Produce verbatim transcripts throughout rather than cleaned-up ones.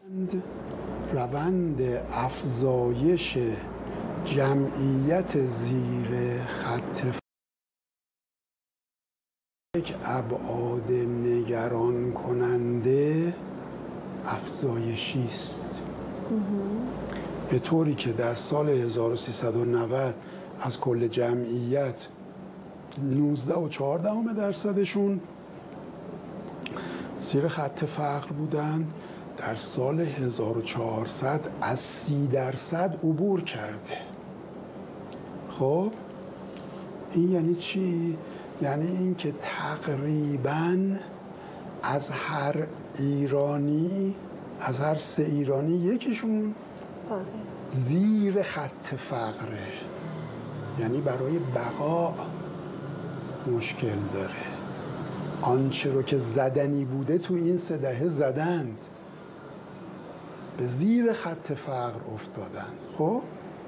روند افزایش جمعیت زیر خط فقر یک ابعاد نگران کننده افزایشی است، به طوری که در سال هزار و سیصد و نود از کل جمعیت نوزده و چهار دهم درصدشون زیر خط فقر بودند، در سال هزار و چهارصد از سی درصد عبور کرده. خب این یعنی چی؟ یعنی اینکه تقریباً از هر ایرانی، از هر سه ایرانی یکیشون زیر خط فقره، یعنی برای بقا مشکل داره. آنچه رو که زدنی بوده تو این سه دهه زدند، به زیر خط فقر افتادند. خب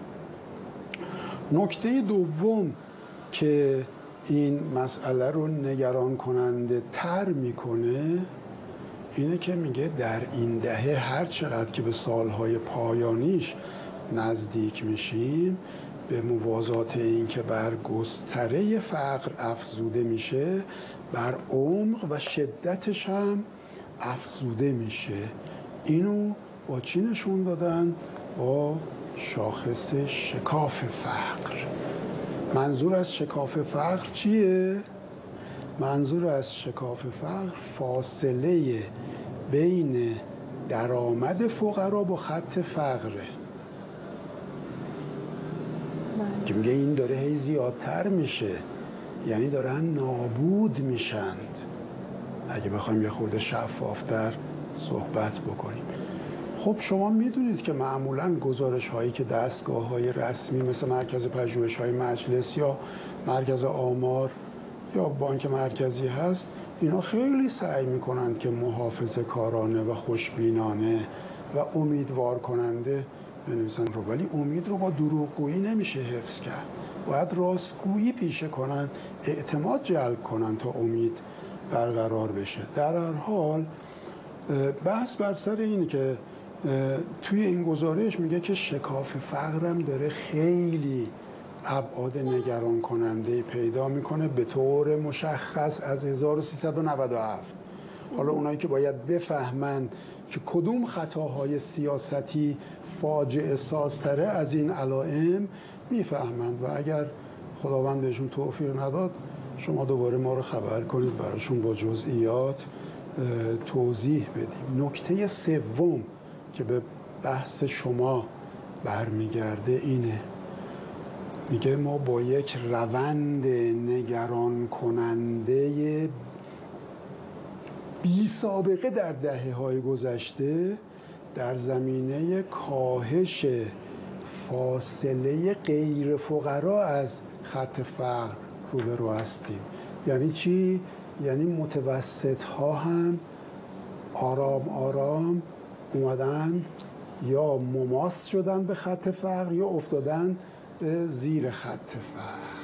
نکته دوم که این مسئله رو نگران کننده تر میکنه اینه که میگه در این دهه هر چقدر که به سالهای پایانیش نزدیک میشیم، به موازات این که بر گستره فقر افزوده میشه، بر عمق و شدتش هم افزوده میشه. اینو با چی نشون دادن؟ با شاخص شکاف فقر. منظور از شکاف فقر چیه؟ منظور از شکاف فقر فاصله بین درآمد فقرا با خط فقره که میگه این داره هی زیادتر میشه، یعنی دارن نابود میشند. اگه بخوایم یه خورده شفافتر صحبت بکنیم، خب شما میدونید که معمولاً گزارش هایی که دستگاه های رسمی مثل مرکز پژوهش های مجلس یا مرکز آمار یا بانک مرکزی هست، اینا خیلی سعی میکنند که محافظه کارانه و خوشبینانه و امیدوار کننده بنویسن رو، ولی امید رو با دروغگویی نمیشه حفظ کرد. باید راستگویی پیشه کنن، اعتماد جلب کنن تا امید برقرار بشه. در هر حال بحث بر سر اینه که توی این گزارش میگه که شکاف فقرم داره خیلی ابعاد نگران کننده پیدا میکنه به طور مشخص از هزار و سیصد و نود و هفت. حالا اونایی که باید بفهمند که کدوم خطاهای سیاستی فاجعه سازتره از این علائم میفهمند، و اگر خداوند بهشون توفیق نداد شما دوباره ما رو خبر کنید، براشون با جزئیات توضیح بدیم. نکته سوم که به بحث شما برمیگرده اینه، میگه ما با یک روند نگران کننده بی سابقه در دهه‌های گذشته در زمینه کاهش فاصله غیر فقرا از خط فقر روبرو هستیم. یعنی چی؟ یعنی متوسط ها هم آرام آرام اومدن یا مماس شدن به خط فقر یا افتادن به زیر خط فقر.